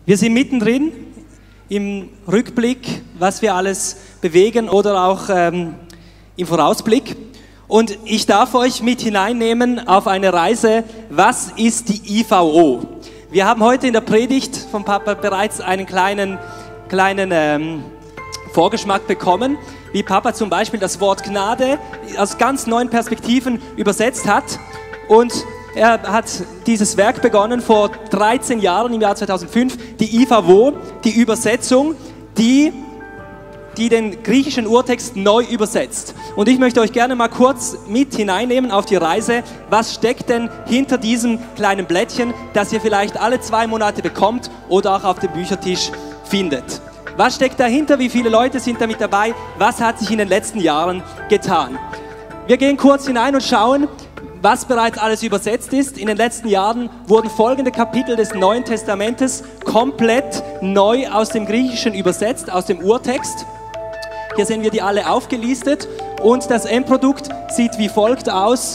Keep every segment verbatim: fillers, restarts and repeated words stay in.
Wir sind mittendrin im Rückblick, was wir alles bewegen oder auch ähm, im Vorausblick. Und ich darf euch mit hineinnehmen auf eine Reise, was ist die I V O? Wir haben heute in der Predigt vom Papa bereits einen kleinen, kleinen ähm, Vorgeschmack bekommen, wie Papa zum Beispiel das Wort Gnade aus ganz neuen Perspektiven übersetzt hat. Und er hat dieses Werk begonnen vor dreizehn Jahren, im Jahr zweitausendfünf, die I V O, die Übersetzung, die, die den griechischen Urtext neu übersetzt. Und ich möchte euch gerne mal kurz mit hineinnehmen auf die Reise. Was steckt denn hinter diesem kleinen Blättchen, das ihr vielleicht alle zwei Monate bekommt oder auch auf dem Büchertisch findet? Was steckt dahinter? Wie viele Leute sind damit dabei? Was hat sich in den letzten Jahren getan? Wir gehen kurz hinein und schauen, was bereits alles übersetzt ist. In den letzten Jahren wurden folgende Kapitel des Neuen Testamentes komplett neu aus dem Griechischen übersetzt, aus dem Urtext. Hier sehen wir die alle aufgelistet und das Endprodukt sieht wie folgt aus.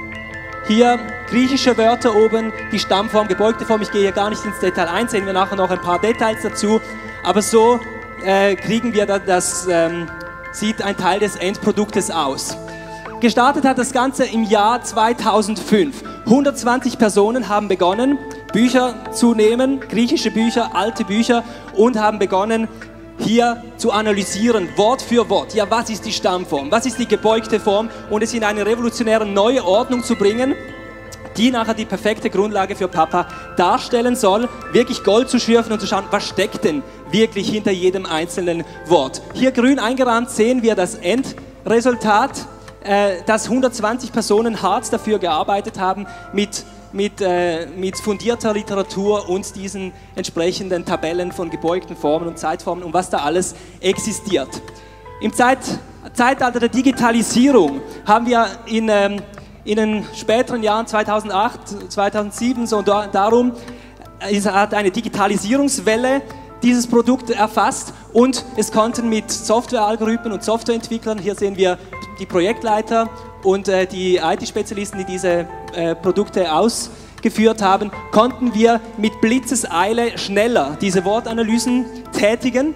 Hier griechische Wörter oben, die Stammform, gebeugte Form. Ich gehe hier gar nicht ins Detail ein, sehen wir nachher noch ein paar Details dazu. Aber so äh, kriegen wir das, das ähm, sieht ein Teil des Endproduktes aus. Gestartet hat das Ganze im Jahr zweitausendfünf. hundertzwanzig Personen haben begonnen, Bücher zu nehmen, griechische Bücher, alte Bücher, und haben begonnen, hier zu analysieren, Wort für Wort. Ja, was ist die Stammform? Was ist die gebeugte Form? Und es in eine revolutionäre neue Ordnung zu bringen, die nachher die perfekte Grundlage für Papa darstellen soll, wirklich Gold zu schürfen und zu schauen, was steckt denn wirklich hinter jedem einzelnen Wort. Hier grün eingerahmt sehen wir das Endresultat, dass hundertzwanzig Personen hart dafür gearbeitet haben, mit, mit, äh, mit fundierter Literatur und diesen entsprechenden Tabellen von gebeugten Formen und Zeitformen und was da alles existiert. Im Zeit, Zeitalter der Digitalisierung haben wir in, ähm, in den späteren Jahren zweitausendacht, zweitausendsieben so da, darum, es hat eine Digitalisierungswelle dieses Produkt erfasst und es konnten mit Softwarealgorithmen und Softwareentwicklern, hier sehen wir die Projektleiter und äh, die I T-Spezialisten, die diese äh, Produkte ausgeführt haben, konnten wir mit Blitzeseile schneller diese Wortanalysen tätigen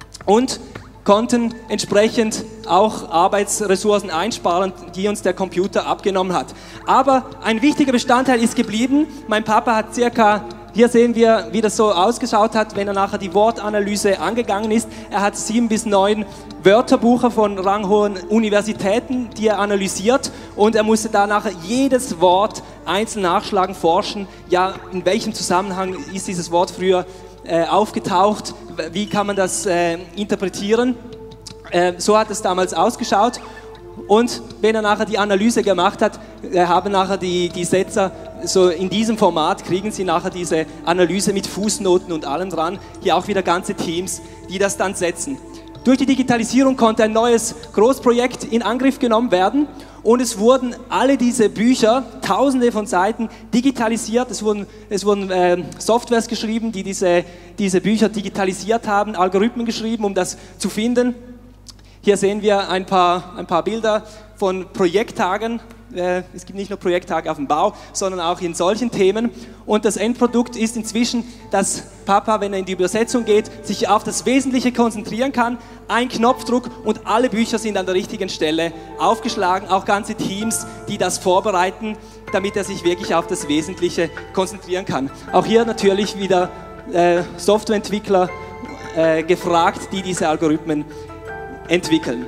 und konnten entsprechend auch Arbeitsressourcen einsparen, die uns der Computer abgenommen hat. Aber ein wichtiger Bestandteil ist geblieben. Mein Papa hat circa, hier sehen wir, wie das so ausgeschaut hat, wenn er nachher die Wortanalyse angegangen ist. Er hat sieben bis neun Wörterbucher von ranghohen Universitäten, die er analysiert, und er musste da nachher jedes Wort einzeln nachschlagen, forschen. Ja, in welchem Zusammenhang ist dieses Wort früher äh, aufgetaucht? Wie kann man das äh, interpretieren? Äh, so hat es damals ausgeschaut. Und wenn er nachher die Analyse gemacht hat, äh, haben nachher die, die Setzer, so in diesem Format kriegen sie nachher diese Analyse mit Fußnoten und allem dran. Hier auch wieder ganze Teams, die das dann setzen. Durch die Digitalisierung konnte ein neues Großprojekt in Angriff genommen werden und es wurden alle diese Bücher, tausende von Seiten, digitalisiert. Es wurden, es wurden äh, Softwares geschrieben, die diese, diese Bücher digitalisiert haben, Algorithmen geschrieben, um das zu finden. Hier sehen wir ein paar, ein paar Bilder von Projekttagen. Es gibt nicht nur Projekttage auf dem Bau, sondern auch in solchen Themen. Und das Endprodukt ist inzwischen, dass Papa, wenn er in die Übersetzung geht, sich auf das Wesentliche konzentrieren kann. Ein Knopfdruck und alle Bücher sind an der richtigen Stelle aufgeschlagen. Auch ganze Teams, die das vorbereiten, damit er sich wirklich auf das Wesentliche konzentrieren kann. Auch hier natürlich wieder äh, Softwareentwickler äh, gefragt, die diese Algorithmen entwickeln.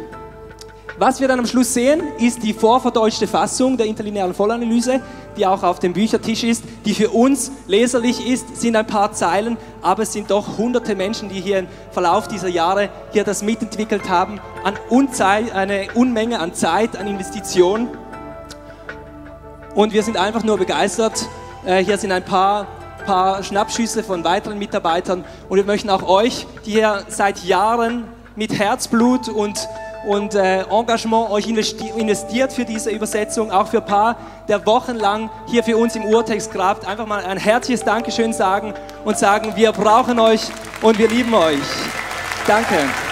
Was wir dann am Schluss sehen, ist die vorverdeutschte Fassung der interlinearen Vollanalyse, die auch auf dem Büchertisch ist, die für uns leserlich ist, sind ein paar Zeilen, aber es sind doch hunderte Menschen, die hier im Verlauf dieser Jahre hier das mitentwickelt haben, an Unzeit, eine Unmenge an Zeit, an Investitionen. Und wir sind einfach nur begeistert. Hier sind ein paar, paar Schnappschüsse von weiteren Mitarbeitern und wir möchten auch euch, die hier seit Jahren mit Herzblut und und äh, Engagement euch investiert für diese Übersetzung, auch für ein paar, der wochenlang hier für uns im Urtext grabt, einfach mal ein herzliches Dankeschön sagen und sagen, wir brauchen euch und wir lieben euch. Danke.